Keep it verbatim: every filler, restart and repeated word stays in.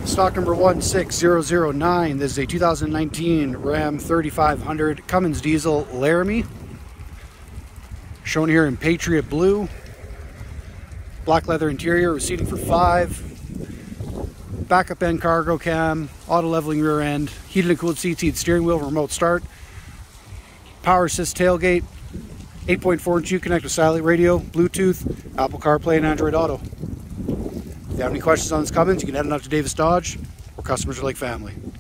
Stock number one six zero zero nine. This is a two thousand nineteen Ram thirty-five hundred Cummins diesel Laramie. Shown here in Patriot Blue. Black leather interior, seating for five. Backup end cargo cam, auto leveling rear end, heated and cooled seats, heated steering wheel, remote start. Power assist tailgate, eight point four inch U-connect with satellite radio, Bluetooth, Apple CarPlay, and Android Auto. If you have any questions on this Cummins, you can head on up to Davis Dodge, where customers are like family.